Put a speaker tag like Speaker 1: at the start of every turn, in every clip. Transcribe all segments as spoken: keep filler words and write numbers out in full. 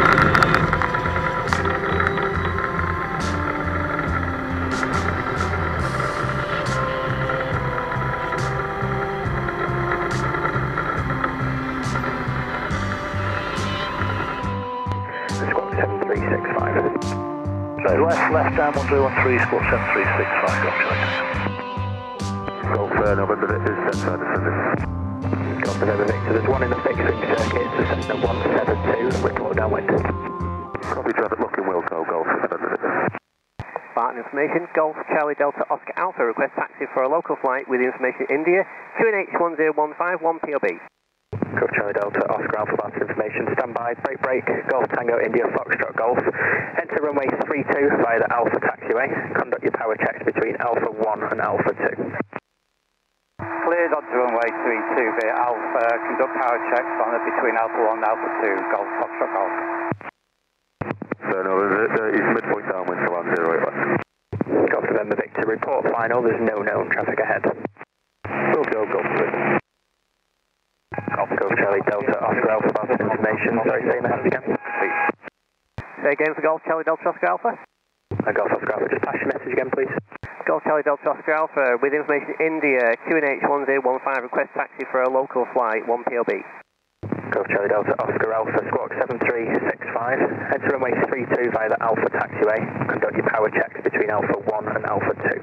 Speaker 1: seven three six five.
Speaker 2: So left, left down one zero one three, squawk seven three six five, Golf Charlie.
Speaker 1: Golf uh, November Victor, set side of service. Golf November Victor, there's one in the fixing circuit, so Cessna one seven two, report downwind. Copy traffic looking wheel tow, Golf November Victor.
Speaker 3: Spartan information, Golf Charlie Delta Oscar Alpha, request taxi for a local flight with information India, Q N H one zero one five, one P O B.
Speaker 1: Golf Charlie Delta, Oscar Alpha, Bart information, standby, break, break, Golf Tango, India, Foxtrot, Golf. Enter runway three two via the Alpha taxiway. Conduct your power checks between Alpha one and Alpha two.
Speaker 4: Cleared onto runway three two via Alpha, conduct power checks on it between Alpha one and Alpha two, Golf Foxtrot, Golf.
Speaker 1: So no, uh, it's midpoint downwind to land zero eight left. Golf November Victor, report final, there's no known traffic ahead. Go, go, Golf November. Golf, Golf Charlie Delta, Oscar Alpha, Bart information, sorry, say the message again. Please.
Speaker 3: Say again for Golf Charlie Delta Oscar Alpha.
Speaker 1: Uh, Golf Oscar Alpha, just pass your message again, please.
Speaker 3: Golf Charlie Delta Oscar Alpha, with information India, Q N H one zero one five, request taxi for a local flight, one P O B.
Speaker 1: Golf Charlie Delta Oscar Alpha, squawk seven three six five. Enter runway three two via the Alpha taxiway. Conduct your power checks between Alpha one and Alpha two.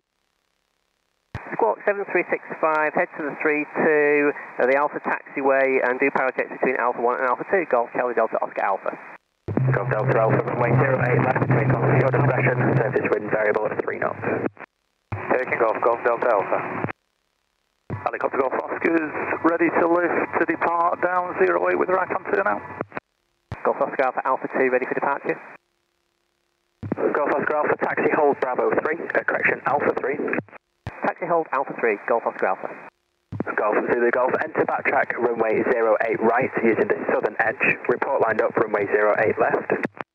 Speaker 3: Squawk seven three six five, head to the three two, uh, the Alpha taxiway, and do power checks between Alpha one and Alpha two, Golf Charlie Delta Oscar Alpha.
Speaker 1: Golf Delta Alpha, runway zero eight left, between off your discretion, surface wind variable at three knots.
Speaker 4: Taking off, Golf Delta Alpha.
Speaker 2: Helicopter Golf Oscar's ready to lift to depart down zero eight with the right hand turn out.
Speaker 3: Golf Oscar Alpha, Alpha two, ready for departure.
Speaker 1: Golf Oscar Alpha, taxi hold Bravo three, uh, correction, Alpha three.
Speaker 3: Taxi hold Alpha three, Golf Oscar Alpha.
Speaker 1: Golf Zulu Golf, enter backtrack runway zero eight right using the southern edge. Report lined up runway zero eight left.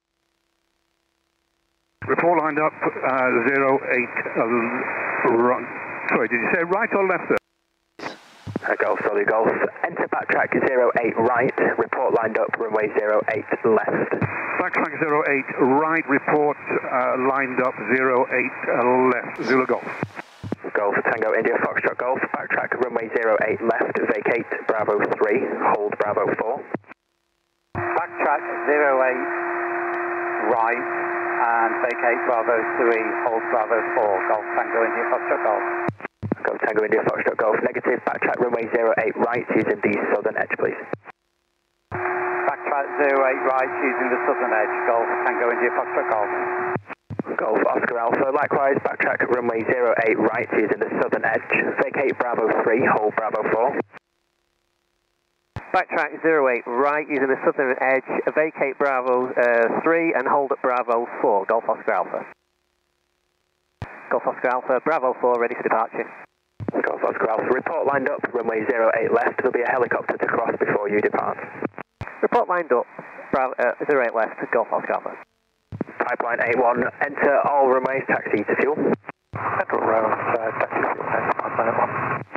Speaker 5: Report lined up uh, zero eight uh, right. Sorry, did you say right or left, sir?
Speaker 1: Uh, Golf Zulu Golf, enter backtrack zero eight right. Report lined up runway zero eight left.
Speaker 5: Backtrack zero eight right, report uh, lined up zero eight uh, left. Zulu Golf.
Speaker 1: Golf Tango India Foxtrot Golf, backtrack runway zero eight left, vacate Bravo three, hold Bravo four.
Speaker 4: Backtrack zero eight right and vacate Bravo three, hold Bravo four, Golf Tango India Foxtrot Golf.
Speaker 1: Golf Tango India Foxtrot Golf, negative, backtrack runway zero eight right using the southern edge please.
Speaker 4: Backtrack zero eight right using the southern edge, Golf Tango India Foxtrot Golf.
Speaker 1: Golf Oscar Alpha, likewise, backtrack runway zero eight right using the southern edge, vacate Bravo three, hold Bravo four.
Speaker 3: Backtrack zero eight right using the southern edge, vacate Bravo uh, three and hold at Bravo four, Golf Oscar Alpha. Golf Oscar Alpha, Bravo four, ready for departure.
Speaker 1: Golf Oscar Alpha, report lined up, runway zero eight left, there'll be a helicopter to cross before you depart.
Speaker 3: Report lined up, Bravo, uh, zero eight left, Golf Oscar Alpha.
Speaker 1: Pipeline A one, enter all runways, taxi to fuel.
Speaker 2: Central Road, uh, taxi to fuel, pipeline A one.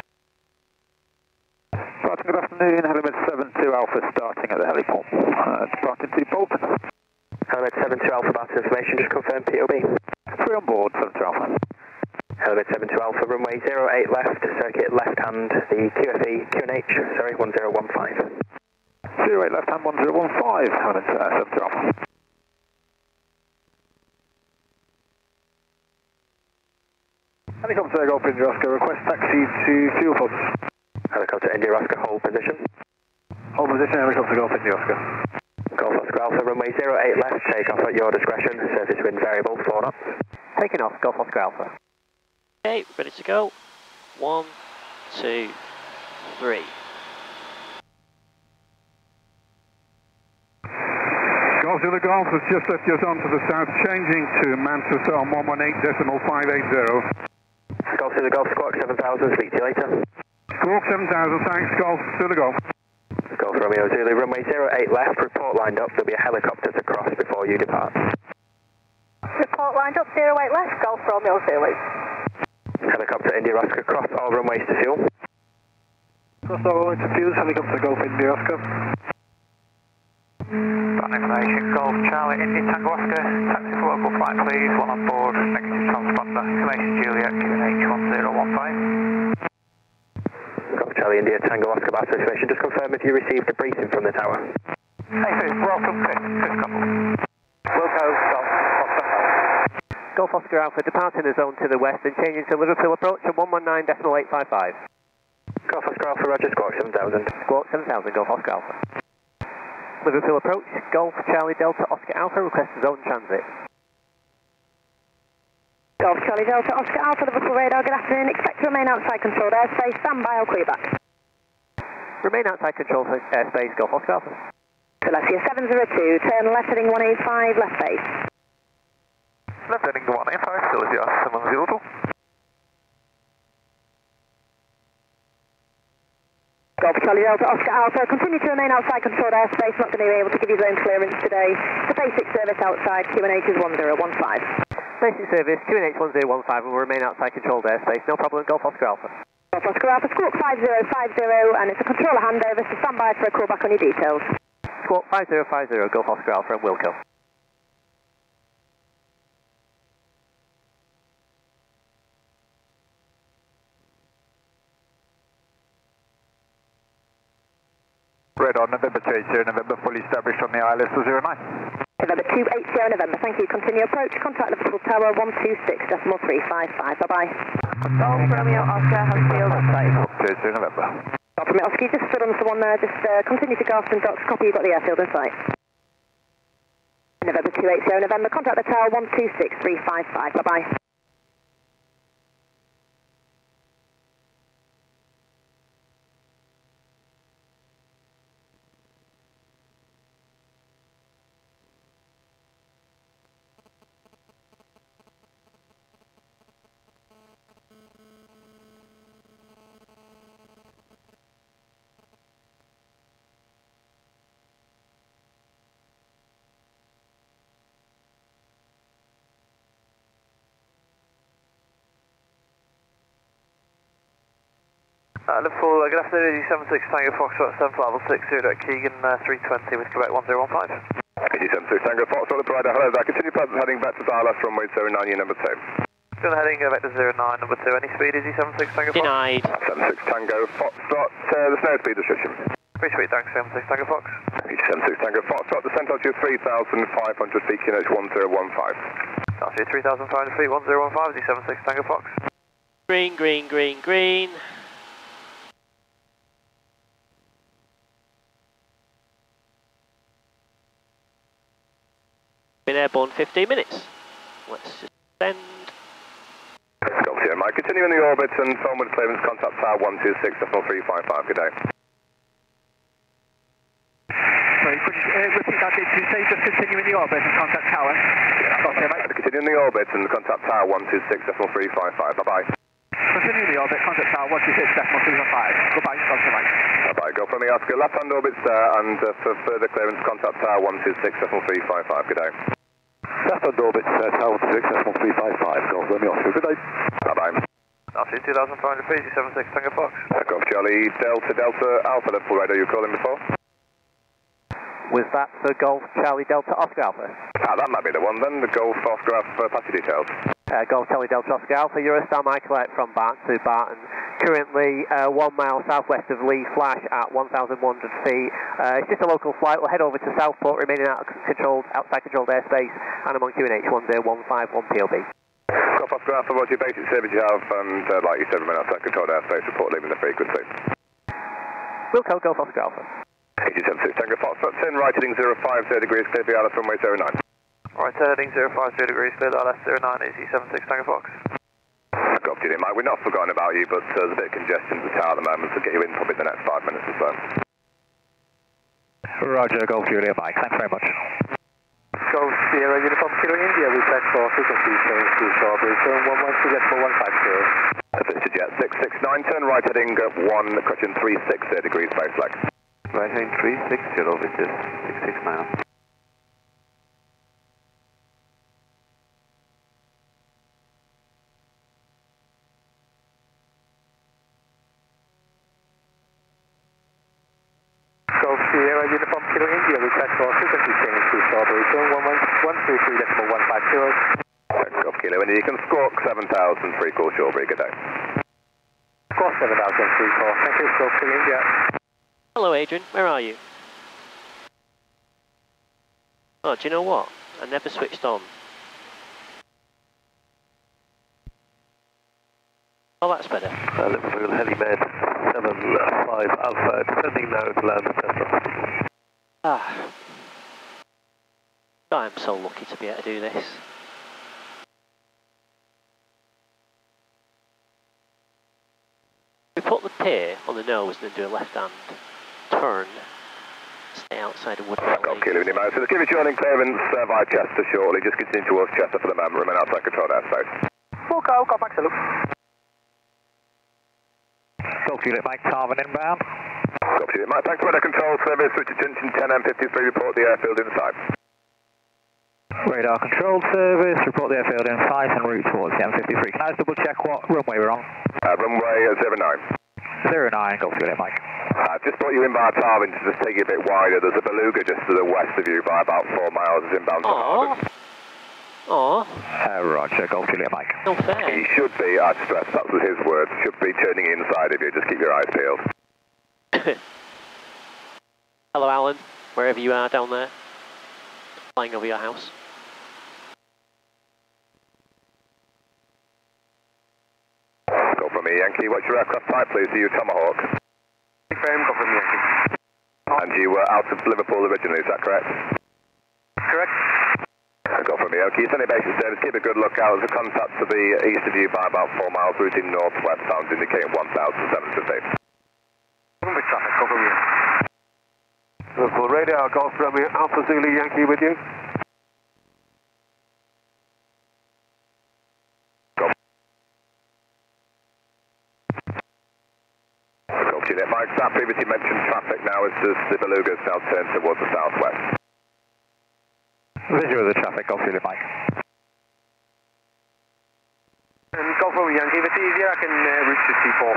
Speaker 2: Starting good afternoon, Helimed seven two Alpha starting at the heliport. Uh, departing to Bolton.
Speaker 1: Helimed seven two Alpha, Bart information, just confirm P O B.
Speaker 2: Three on board, seven two Alpha.
Speaker 1: Helimed seven two Alpha, runway zero eight left, circuit left hand, the Q F E, Q N H, sorry, one zero one five.
Speaker 2: zero eight left hand, one zero one five, Helimed uh, seven two Alpha. Helicopter Golf India Oscar, request taxi to fuel pods.
Speaker 1: Helicopter India Oscar, hold position.
Speaker 2: Hold position, Helicopter Golf India Oscar.
Speaker 1: Golf Oscar Alpha, runway zero eight left, take off at your discretion, surface wind variable, four knots.
Speaker 3: Taking off, Golf Oscar Alpha.
Speaker 6: Okay, ready to go. One, two, three.
Speaker 5: Golf Zulu Golf has just left us onto the south, changing to Manchester on one one eight point five eight zero.
Speaker 1: Golf Zulu Golf, squawk seven thousand, speak to you later.
Speaker 5: Squawk seven thousand, thanks, Golf Zulu Golf.
Speaker 1: Golf Romeo Zulu, runway zero eight left, report lined up, there'll be a helicopter to cross before you depart.
Speaker 7: Report lined up, zero eight left, Golf Romeo Zulu.
Speaker 1: Helicopter India Oscar, cross all runways to fuel.
Speaker 2: Cross all runways to fuel, Helicopter Golf India Oscar. that information. Golf Charlie, India Tango Oscar, taxi for local flight please, one on board, negative transponder, information Juliet, Q N H one zero one five.
Speaker 1: Golf Charlie, India Tango Oscar, about situation. Just confirm if you received a briefing from the tower.
Speaker 2: Hey, Chris, welcome, Chris, Chris Couple. Wilco, Golf, Oscar,
Speaker 3: Golf Oscar Alpha departing the zone to the west and changing to Liverpool approach at one one nine point eight five five.
Speaker 1: Golf Oscar Alpha, Roger, squawk seven thousand.
Speaker 3: Squawk seven thousand, Golf Oscar Alpha. Liverpool approach, Golf Charlie Delta Oscar Alpha, request zone transit.
Speaker 7: Golf Charlie Delta Oscar Alpha, Liverpool radar, good afternoon. Expect to remain outside controlled airspace. Stand by, I'll call you back.
Speaker 3: Remain outside controlled airspace, Golf Oscar Alpha.
Speaker 7: Celestia seven zero two, turn left heading one eight five, left base.
Speaker 2: left heading one eight five, still is the seven zero two.
Speaker 7: Golf Charlie Delta Oscar Alpha, continue to remain outside controlled airspace, not going to be able to give you zone clearance today. The basic service outside, Q N H is one zero one five.
Speaker 3: Basic service, Q N H one zero one five and will remain outside controlled airspace, no problem, Golf Oscar Alpha.
Speaker 7: Golf Oscar Alpha, squawk five zero five zero, and it's a controller handover, so stand by for a call back on your details.
Speaker 3: Squawk five zero five zero, Golf Oscar Alpha and Wilco.
Speaker 2: Radar, November two eight zero, November fully established on the I L S zero nine.
Speaker 7: November two eight zero, November, thank you. Continue approach, contact Liverpool Tower one two six decimal three five five, bye bye. Golf Romeo Oscar, Huntsfield, outside.
Speaker 2: two eight zero, November.
Speaker 7: Golf Romeo Oscar, you just stood on the one there, just uh, continue to Garston Docks, copy, you've got the airfield in sight. November two eight zero, November, contact the tower one two six three five five, bye bye.
Speaker 2: Uh, Liverpool, uh, good afternoon, Easy seven six Tango Foxtrot, seven level six zero at Keegan, uh, three twenty with Quebec one zero one five.
Speaker 5: Easy seven six Tango Foxtrot, Operator, hello there. Continue present heading back to Dallas, runway zero nine, unit number two.
Speaker 2: Still heading uh, back to zero nine, number two. Any speed, Easy seven six Tango Fox?
Speaker 6: Denied.
Speaker 5: seven six Tango Foxtrot, uh, there's no speed restriction.
Speaker 2: Pretty sweet, thanks, seven six Tango Fox.
Speaker 5: Easy seven six Tango Foxtrot, descent altitude three thousand five hundred feet, Q N H one zero one five.
Speaker 2: Altitude three thousand five hundred feet, one zero one five, Easy seven six Tango Fox.
Speaker 6: Green, green, green, green. Been airborne fifteen minutes. Let's just send.
Speaker 5: Golf Sierra Mike, continue in the orbit and phone with clearance, contact tower one two six decimal three five five, good day.
Speaker 2: Sorry, could you uh, repeat that? Did you say just continue in the orbit and contact tower?
Speaker 5: Golf Sierra Mike, continue in the orbit and contact tower one two six decimal three five five, bye bye.
Speaker 2: Continue in the orbit, contact tower one two six decimal three five five. Goodbye, Golf Sierra Mike.
Speaker 5: Bye bye, go from the Oscar, left hand orbit's there and uh, for further clearance, contact tower one two six decimal three five five, good day.
Speaker 1: Left on orbit, uh, tower six decimal three five five, Golf Romeo Oscar, good day.
Speaker 5: Bye bye.
Speaker 2: Altitude two thousand five hundred feet, Easy seven six Tango Fox.
Speaker 5: Uh, Golf Charlie Delta Delta Alpha, Liverpool radar, you were calling before?
Speaker 3: Was that the Golf Charlie Delta Oscar Alpha?
Speaker 5: Ah, that might be the one then, the Golf Oscar Alpha, pass your details.
Speaker 3: Uh, Golf Charlie Delta Oscar Alpha, Eurostar Michael out from Barton to Barton. Currently uh, one mile southwest of Lee Flash at one thousand one hundred feet. Uh, it's just a local flight. We'll head over to Southport, remaining out of controlled, outside controlled airspace, and among Q N H one zero one five one P O B.
Speaker 5: Golf Oscar Alpha, what's your basic service you have? And uh, like you said, remain outside controlled airspace, report leaving the frequency.
Speaker 3: Wilco, Golf Oscar Alpha.
Speaker 5: eighty seven six Tango Foxtrot, turn right heading zero five zero degrees, clear for Alice runway zero nine.
Speaker 2: Right, heading zero five zero degrees, clear L S zero nine, Easy seven six Tango Fox.
Speaker 5: Golf Juliet Mike, we're not forgotten about you, but uh, there's a bit of congestion at the tower at the moment, so get you in probably the next five minutes or so.
Speaker 1: Roger, Golf Juliet Mike, thanks very much.
Speaker 2: Golf Sierra Uniform Kilo India, request for frequency change to Strawberry, turn one one two decimal one five zero.
Speaker 5: Vista Jet six six nine, turn right heading one, correction three six zero degrees, face flag.
Speaker 2: Right heading three six zero, which is six six nine. Golf Sierra Uniform Kilo India, request for frequency change
Speaker 1: Kilo India, you can squawk seven thousand, free call Shawbury, good day.
Speaker 4: Squawk seven thousand, free call, thank you, Squawk Kilo India.
Speaker 6: Hello Adrian, where are you? Oh, do you know what? I never switched on. Oh, that's better.
Speaker 8: Uh, Liverpool Helimed seven five Alpha, descending now to land Cessna.
Speaker 6: Ah. I'm so lucky to be able to do this. We put the pier on the nose and then do a left hand turn. Stay outside of Woodville.
Speaker 1: Golf Kilo India, so just give it joining clearance uh, via Chester shortly. Just continue towards Chester for the moment. Remain outside controlled airspace.
Speaker 2: Full go, got back to look.
Speaker 4: Golf Juliet Mike, Tarvin inbound.
Speaker 1: Golf Juliet Mike, thanks for the control service. Switch attention ten M fifty-three, report the airfield inside.
Speaker 4: Radar controlled service, report the airfield in sight and route towards the M fifty-three. Can I just double check what runway we're on?
Speaker 1: Uh, runway zero nine.
Speaker 4: zero nine, Golf Juliet Mike.
Speaker 1: I've just brought you in by Tarvin to just take you a bit wider. There's a beluga just to the west of you by about four miles. It's inbound to Tarvin.
Speaker 6: Aww.
Speaker 4: Uh, roger, Golf Juliet Mike.
Speaker 6: No fair.
Speaker 1: He should be, I'd stress, that was his words, should be turning inside of you. Just keep your eyes peeled.
Speaker 6: Hello Alan, wherever you are down there. Flying over your house.
Speaker 1: Go from me, Yankee. What's your aircraft type, please? Are you Tomahawk?
Speaker 2: Frame, go from Yankee.
Speaker 1: And you were out of Liverpool originally, is that correct?
Speaker 2: Correct.
Speaker 1: Go from me, Yankee. It's only basic service. Keep a good look out. There's a contact to the east of you by about four miles, routing northwest, sounds indicating one thousand seven hundred feet.
Speaker 2: With traffic, go from here.
Speaker 8: Liverpool radar, Golf Romeo Alpha Zulu Yankee with you.
Speaker 1: Juliet Mike, that previously mentioned traffic now is just the Belugas now turned towards the southwest.
Speaker 4: Visual of the traffic, Golf Juliet Mike.
Speaker 2: And Golf Romeo Yankee, if it's easier I can uh, route sixty-four.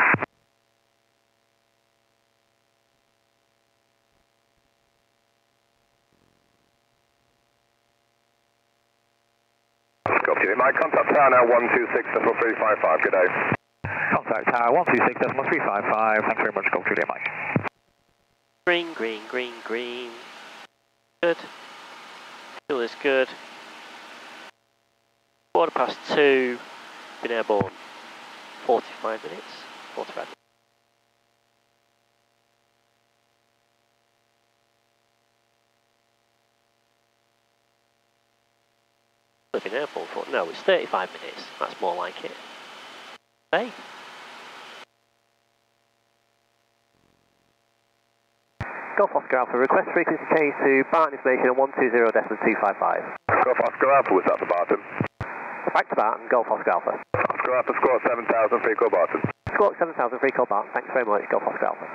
Speaker 1: Golf Juliet Mike, contact tower now one two six three five five, good day.
Speaker 4: Contact tower one two six three five five, thanks very much, Golf Juliet Mike.
Speaker 6: Green, green, green, green. Good. Still is good. Quarter past two. Been airborne. forty-five minutes. forty-five minutes. I've been airborne for, no, it's thirty-five minutes. That's more like it. Hey.
Speaker 3: Golf Oscar Alpha, request frequency change to Barton information on one two zero decimal two five five.
Speaker 1: Golf Oscar Alpha, was that for Barton?
Speaker 3: Back to Barton, Golf Oscar Alpha.
Speaker 1: Oscar Alpha, squawk seven thousand, free call Barton.
Speaker 3: Squawk seven thousand, free call Barton, thanks very much, Golf Oscar Alpha.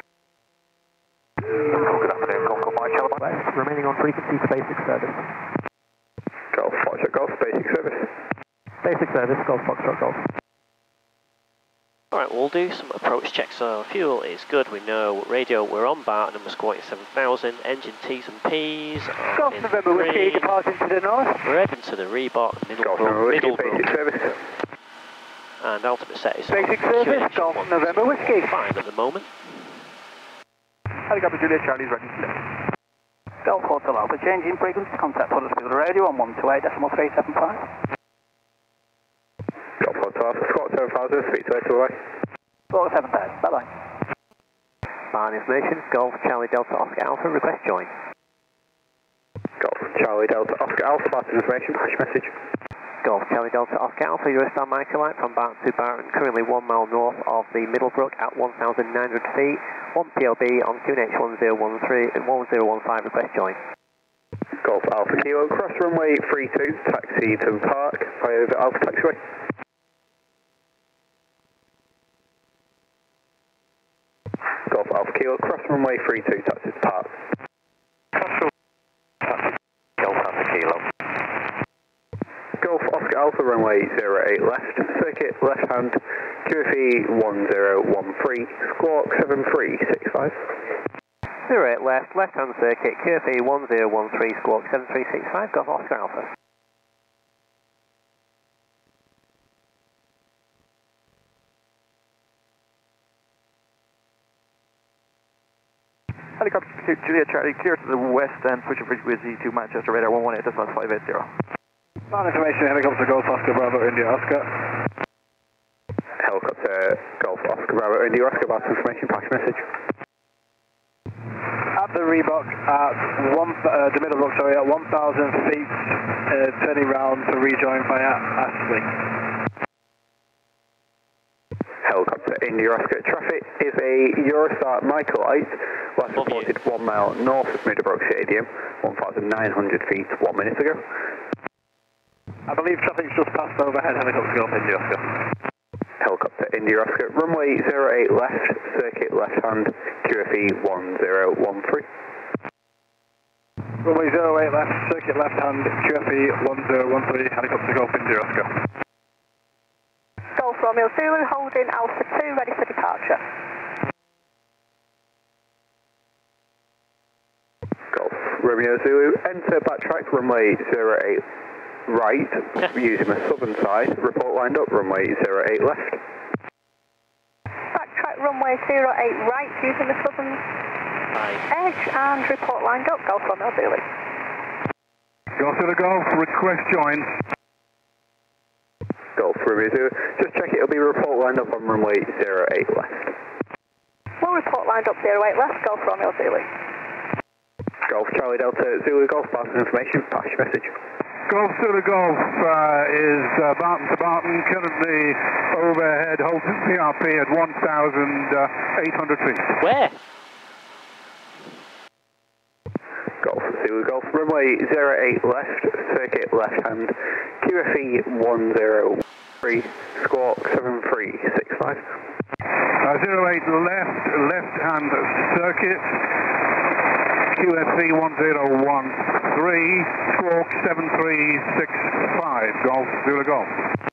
Speaker 2: Good afternoon, Golf Golf Mike, Charlie Mike.
Speaker 3: West, remaining on frequency for basic service.
Speaker 1: Golf Foxtrot Golf, basic service.
Speaker 3: Basic service, Golf Foxtrot Golf.
Speaker 6: Alright, we'll do some approach checks. So fuel is good, we know radio, we're on Barton and we're squawking seven thousand, engine T's and P's.
Speaker 2: Golf November Whiskey, departing to the north.
Speaker 6: We're heading to the Reebok, middle
Speaker 1: Golf November Whiskey,
Speaker 6: middle
Speaker 1: basic service.
Speaker 6: And ultimate set is
Speaker 2: Basic service, Golf November Whiskey.
Speaker 6: Fine at the moment.
Speaker 2: Helicopter Juliet Charlie's ready to lift. Golf Hotel Alpha, changing frequency, contact Huddersfield Radio on one two eight decimal three seven five.
Speaker 1: Golf Hotel Alpha, squawk seven thousand, speak to eight two away.
Speaker 2: Squawk seven thousand, bye bye.
Speaker 3: Barton information, Golf Charlie Delta Oscar Alpha, request join.
Speaker 1: Golf Charlie Delta Oscar Alpha, Barton information, push message.
Speaker 3: Golf Charlie Delta Oscar Alpha, Eurostar Microlight from Barton to Barton, currently one mile north of the Middlebrook at one thousand nine hundred feet. one P L B on Q N H one zero one three and one zero one five, request join.
Speaker 1: Golf Alpha Kilo, cross runway three two, taxi to park, via the Alpha taxiway. Golf Alpha Kilo, cross runway three two, taxi to park. Golf Alpha Kilo. Golf Oscar Alpha runway zero eight left, circuit left hand, Q F E one zero one three, squawk seven three six five.
Speaker 3: zero eight left, left hand circuit, Q F E one zero one three, squawk seven three six five, Golf Oscar Alpha.
Speaker 2: Helicopter Juliet Charlie, clear to the west and pushing frequency to Manchester radar one one eight decimal five eight zero.
Speaker 5: Ground information, helicopter Golf Oscar Bravo India Oscar.
Speaker 1: Helicopter Golf Oscar Bravo India Oscar, about information, patch message.
Speaker 5: At the Reebok at one, uh, the middle rock, sorry, at one thousand feet, uh, turning round to rejoin via Astley.
Speaker 1: Helicopter India Oscar, traffic is a Eurostar Michaelite, last reported one mile north of Meadowbrook Stadium, one thousand nine hundred feet, one minute ago.
Speaker 5: I believe traffic's just passed overhead, helicopter Golf India Oscar.
Speaker 1: Helicopter India Oscar, runway zero eight left, circuit left hand, Q F E one zero one three.
Speaker 5: Runway zero eight left, circuit left hand, Q F E one zero one three, helicopter Golf India Oscar.
Speaker 7: Golf Romeo Zulu, holding Alpha two, ready for departure.
Speaker 1: Golf Romeo Zulu, enter backtrack, runway zero eight right, using the southern side, report lined up, runway zero eight left.
Speaker 7: Backtrack runway zero eight right, using the southern edge, and report lined up, Golf Romeo Zulu.
Speaker 5: Golf to the Golf, request join.
Speaker 1: Golf Romeo Zulu, just check it'll be report lined up on runway zero eight left.
Speaker 7: We'll report lined up zero eight left, Golf Romeo Zulu.
Speaker 1: Golf Charlie Delta Zulu Golf, pass information, patch message.
Speaker 5: Golf to the Golf uh, is uh, Barton to Barton, currently overhead, Holton P R P at one thousand eight hundred feet.
Speaker 6: Where?
Speaker 1: Golf Zulu Golf, runway zero eight left, circuit left hand, Q F E one zero three, squawk seven three six five.
Speaker 5: Uh, zero eight left, left hand circuit, Q F E one zero one three, squawk seven three six five, Golf Zulu Golf.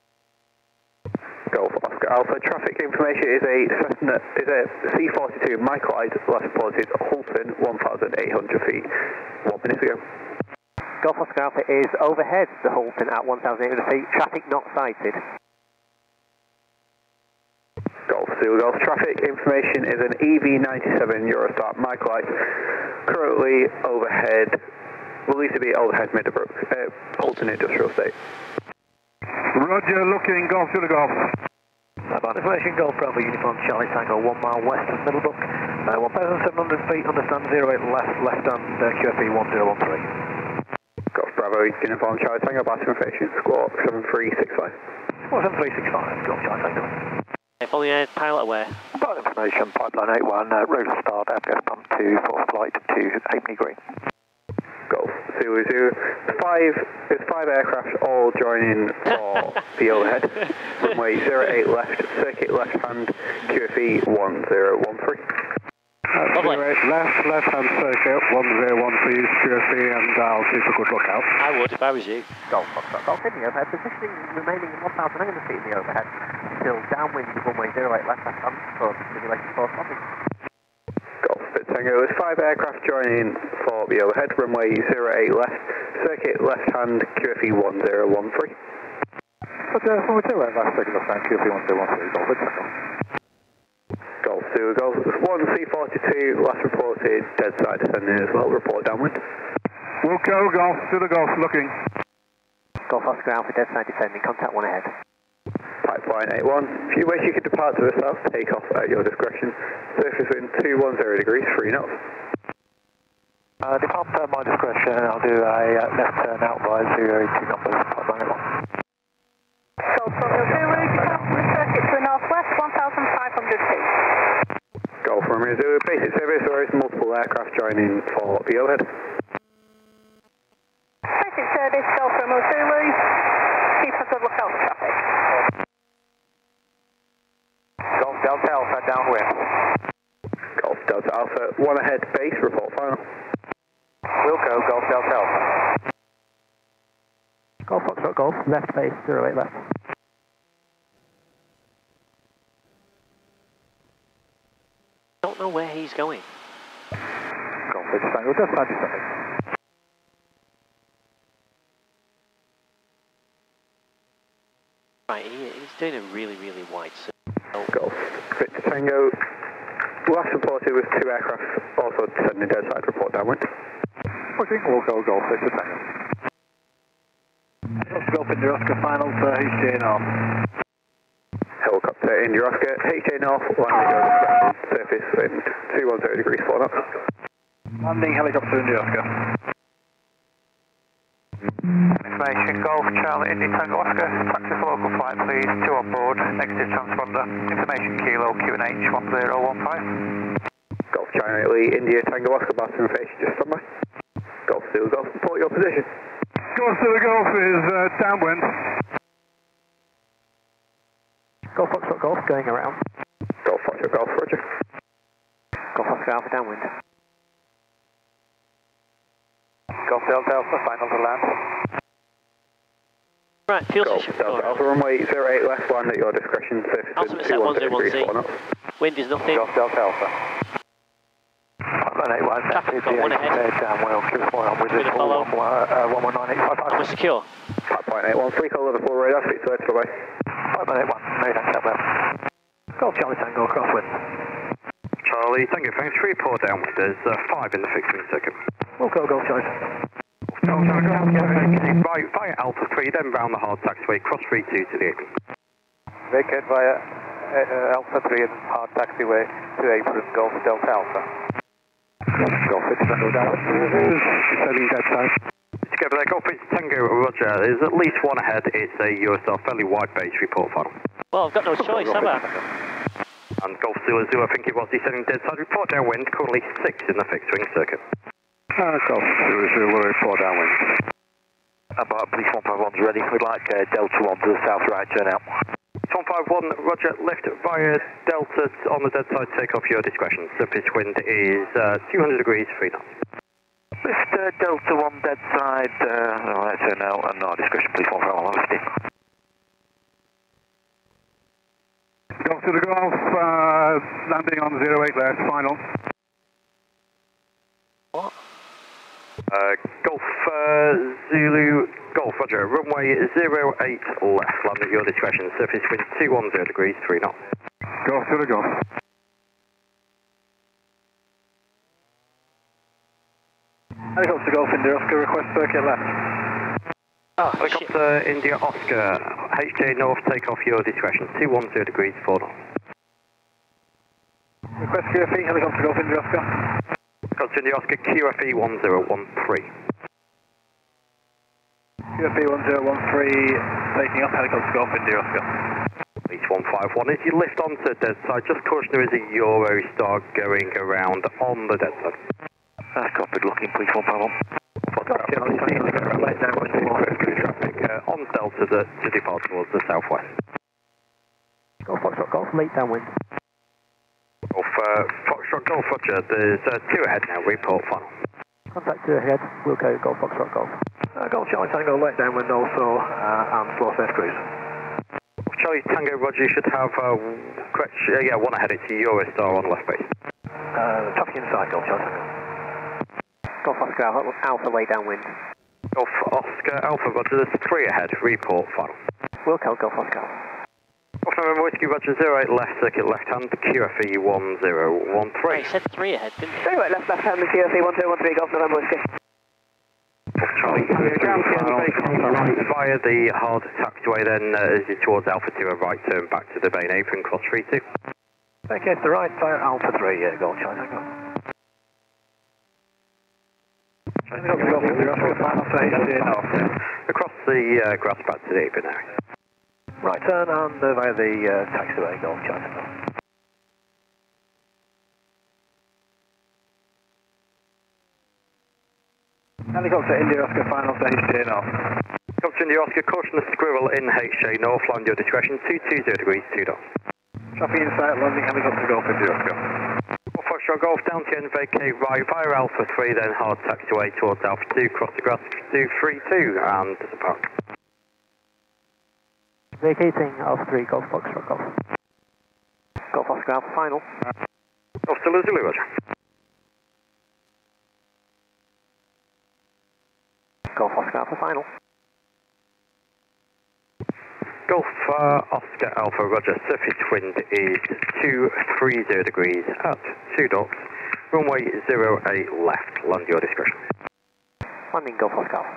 Speaker 1: Golf Oscar Alpha, traffic information is a Cessna, is a C forty-two Michaelite, last reported Hulton, one thousand eight hundred feet, one minute ago.
Speaker 3: Golf Oscar Alpha is overhead the Hulton at one thousand eight hundred feet, traffic not sighted.
Speaker 1: Golf Zulu Golf, traffic information is an E V ninety-seven Eurostar Michaelite, currently overhead, released to be overhead Meadowbrook, uh, Hulton Industrial Estate.
Speaker 5: Roger, looking, Golf to the Golf.
Speaker 2: About information, Golf Bravo Uniform Charlie Tango, one mile west of Middlebrook, uh, one thousand seven hundred feet, understand zero eight left, left hand, uh, Q F E one zero one three.
Speaker 1: Golf Bravo Uniform Charlie Tango, pass information, squawk seven three six five.
Speaker 2: Squawk seven three six five, Golf Charlie Tango.
Speaker 6: Follow your pilot aware.
Speaker 2: About information, pipeline eight one, uh, rotor start, F-gas pump two, for flight to Halfpenny Green.
Speaker 1: Golf Zulu Zulu, five, there's five aircraft all joining for the overhead, runway zero eight left, circuit left hand, Q F E one zero one three.
Speaker 5: Uh, zero eight left, left hand circuit, one zero one three, Q F E, and I'll keep a good lookout.
Speaker 6: I would if I was you.
Speaker 3: Golf Foxtrot Golf in the overhead, positioning remaining one thousand nine hundred feet in the overhead, still downwind runway zero eight left, left hand, for simulation force landing.
Speaker 1: Golf Tango, there's five aircraft joining for the overhead, runway zero eight left, circuit left hand, Q F E one zero one three.
Speaker 5: Okay, runway zero eight left, circuit left hand, Q F E one zero one three, Golf Tango.
Speaker 1: Golf Zulu Golf, one C forty-two, last reported dead side descending as well, report downwind.
Speaker 5: We'll go, Golf to the Golf, looking.
Speaker 3: Golf Oscar Alpha, dead side descending, contact one ahead.
Speaker 1: Pipeline eight one, if you wish you can depart to the south, take off at your discretion. Surface wind two one zero degrees, three knots.
Speaker 2: Uh, depart per my discretion, I'll do a uh, left turn out by zero eight two numbers, pipeline eight one.
Speaker 7: Golf Romeo Zulu, depart from the circuit to the northwest, one thousand five hundred feet.
Speaker 1: Golf Romeo Zulu, basic service, there is multiple aircraft joining for the overhead.
Speaker 7: Basic service, Golf Romeo Zulu, keep a good lookout for traffic.
Speaker 2: Golf Delta Alpha, downwind.
Speaker 1: Golf Delta Alpha, one ahead base, report final.
Speaker 2: Wilco, Golf Delta Alpha.
Speaker 3: Golf Foxtrot Golf, left base, zero eight left.
Speaker 6: Don't know where he's going.
Speaker 5: Golf Tango, dead side descending.
Speaker 6: Right, he, he's doing a really, really wide circle.
Speaker 1: Golf Victor Tango, Last reported with two aircraft also sending dead side report downwind.
Speaker 2: Okay, we'll go Golf Victor Tango. Golf India Oscar final for H J North.
Speaker 1: Helicopter India Oscar, H J North, landing over ground, surface wind two one zero degrees, four knots.
Speaker 2: Landing helicopter India Oscar.
Speaker 4: Information Golf Charlie India Tango Oscar, taxi for local flight please, two on board, negative transponder. Information Kilo Q N H one zero one five.
Speaker 1: Golf China Italy, India Tango Oscar, Boston Face, just stand by. Golf Zulu Golf, report your position.
Speaker 5: Golf Zulu Golf is uh, downwind.
Speaker 2: Golf Foxtrot Golf going around.
Speaker 1: Golf Foxtrot Golf, roger.
Speaker 2: Golf Oscar Alpha downwind.
Speaker 4: Golf Delta Alpha, final to land.
Speaker 6: Right, fuel
Speaker 1: Golf
Speaker 6: station.
Speaker 1: Delta Alpha, runway zero eight left, land at your discretion, surface
Speaker 6: Ultimate
Speaker 1: wind
Speaker 6: set
Speaker 1: two one
Speaker 6: one zero
Speaker 1: zero
Speaker 6: one
Speaker 1: degrees,
Speaker 6: Z.
Speaker 1: four knots.
Speaker 6: Wind is nothing.
Speaker 4: Golf Delta Alpha.
Speaker 2: one eight one,
Speaker 6: Traffic's got one ahead.
Speaker 2: downwind, Q four on with
Speaker 6: Gonna
Speaker 2: it,
Speaker 6: follow.
Speaker 2: one one nine eight five five.
Speaker 6: We're secure.
Speaker 1: five point eight one, three call Liverpool radar, speak to vertical way.
Speaker 2: five one eight one, made that cab well. Golf Charlie Tango, crosswind.
Speaker 8: Charlie, Tango, thanks. Report downwind. There's uh, five in the fixed wing circuit.
Speaker 2: We'll go Golf Charlie.
Speaker 8: Right, via Alpha three, then round the hard taxiway, cross three two to the apron.
Speaker 4: Vacate via uh, Alpha three and hard taxiway to apron, Golf Delta Alpha.
Speaker 2: Golf Victor Tango downwind. Descending dead side.
Speaker 8: Together there, Golf it's Tango, roger. There's at least one ahead. It's a Eurostar fairly wide base report final.
Speaker 6: Well, I've got no choice, have I?
Speaker 8: And Golf Zulu Zulu, I think it was descending dead side. Report downwind, currently six in the fixed wing circuit.
Speaker 2: Uh, Golf Zulu Zulu, report downwind.
Speaker 9: About police one five one's ready. We'd like uh, Delta one to the south right, turn out.
Speaker 8: one five one, roger, lift via Delta on the dead side, take off your discretion. Surface wind is uh, two hundred degrees, three knots.
Speaker 9: Lift uh, Delta one dead side, uh, all right, turn out, and our discretion, police one five one, lifting.
Speaker 5: Golf to the Golf, uh, landing on zero eight left, final.
Speaker 8: What? Uh, Golf uh, Zulu Golf, roger. Runway zero eight left, land at your discretion. Surface wind two one zero degrees, three knots.
Speaker 5: Golf to the Golf.
Speaker 2: Helicopter Golf India Oscar, request circuit left.
Speaker 6: Oh,
Speaker 8: Helicopter India Oscar, H J North, take off your discretion. two one zero degrees, four knots.
Speaker 2: Request Q F E, Helicopter Golf India Oscar.
Speaker 8: Helicopter India Oscar, Q F E one zero one three.
Speaker 2: Q F E one zero one three, taking off Helicopter Golf India Oscar.
Speaker 8: Police one five one, as you lift onto the dead side, just caution there is a Eurostar going around on the dead side.
Speaker 9: Uh, copied, looking, police one five one.
Speaker 8: Traffic uh, on Delta to, to depart towards the southwest.
Speaker 2: Golf Foxtrot Golf, late downwind.
Speaker 8: Golf, uh, Foxtrot Golf, roger. There's uh, two ahead now, report final.
Speaker 2: Contact two ahead, we'll go Golf Foxtrot Golf. Uh, Golf Charlie Tango, late downwind also, uh, and slow safe cruise.
Speaker 8: Golf Charlie Tango, roger, you should have, uh, correct, uh, yeah, one ahead, it's a Eurostar on left base.
Speaker 2: Uh, traffic inside, Golf Charlie Tango.
Speaker 3: Golf Oscar Alpha, Alpha lay downwind.
Speaker 8: Golf Oscar Alpha, roger, there's three ahead, report final.
Speaker 3: Wilco, Golf Oscar.
Speaker 8: Golf November Whiskey, roger, zero eight left, circuit left hand, Q F E one zero one three.
Speaker 6: He said three ahead, didn't he?
Speaker 7: Zero eight left, left hand, Q F E one zero one three, Golf November Whiskey.
Speaker 8: Golf Charlie, via the hard taxiway then, uh, as you towards Alpha two, a right turn back to the main apron, cross three two.
Speaker 2: Okay, to the right, via Alpha three, yeah, Golf Charlie Tango.
Speaker 8: Across the uh, grass back to the apron area.
Speaker 2: Right turn and uh, via the uh, taxiway, Golf Charlie Tango. Helicopter India Oscar, final to H J North.
Speaker 8: Helicopter India Oscar, caution the squirrel in H J North, land your discretion, two two zero degrees, two knots.
Speaker 2: Traffic inside, landing Helicopter Golf India Oscar.
Speaker 8: Foxtrot Golf, down to end, vacate right via Alpha three, then hard taxiway towards Alpha two, cross the grass to three two, and depart.
Speaker 2: Vacating Alpha three, Golf Foxtrot Golf.
Speaker 3: Golf Oscar Alpha final.
Speaker 8: Golf Zulu Zulu, roger.
Speaker 3: Golf Oscar Alpha final.
Speaker 8: Golf uh, Oscar Alpha, roger, surface wind is two three zero degrees at two knots, runway zero eight left, land your discretion.
Speaker 3: Landing Golf Oscar Alpha.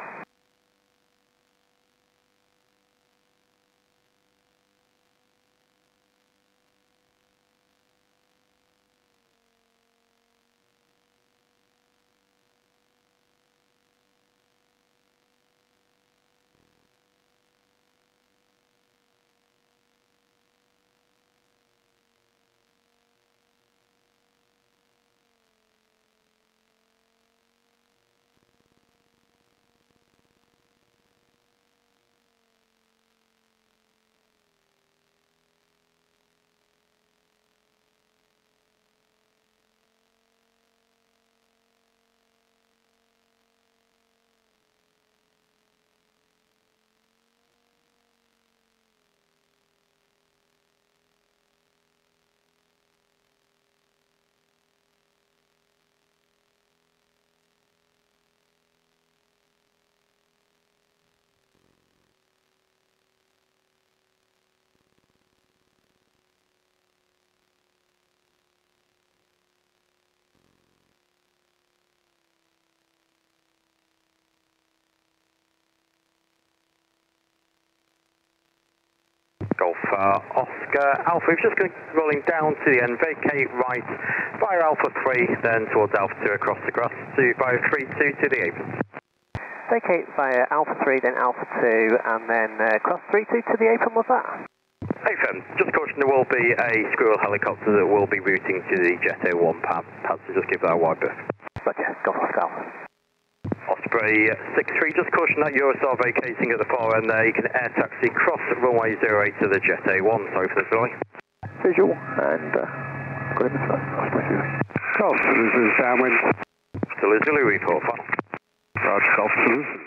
Speaker 8: Golf uh, Oscar Alpha, we're just going to rolling down to the end, vacate right via Alpha three, then towards Alpha two across the grass to via three two to the apron.
Speaker 3: Vacate via Alpha three, then Alpha two, and then uh, cross three two to the apron, was that?
Speaker 8: Apron, just caution there will be a Squirrel helicopter that will be routing to the Jet A one pad, pad so just give that a wide berth.
Speaker 3: Roger, Golf Oscar Alpha.
Speaker 8: Osprey six three, just caution that Eurostar vacating at the far end there. You can air taxi cross runway zero eight to the Jet A one, sorry for the delay.
Speaker 2: Visual, and uh, got him in front. Osprey Zulu.
Speaker 5: Golf Zulu, downwind.
Speaker 8: Still a Zulu report, final.
Speaker 5: Roger, Golf Zulu.